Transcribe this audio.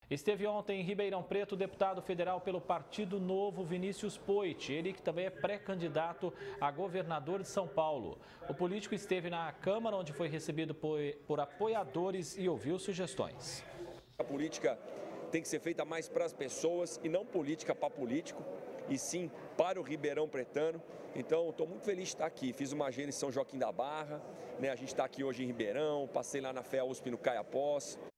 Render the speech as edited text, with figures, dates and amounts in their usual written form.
Esteve ontem em Ribeirão Preto o deputado federal pelo Partido Novo, Vinícius Poit, ele que também é pré-candidato a governador de São Paulo. O político esteve na Câmara, onde foi recebido por apoiadores e ouviu sugestões. A política tem que ser feita mais para as pessoas e não política para político, e sim para o Ribeirão Pretano. Então, estou muito feliz de estar aqui. Fiz uma agenda em São Joaquim da Barra, a gente está aqui hoje em Ribeirão, passei lá na FEA USP no Caiapós.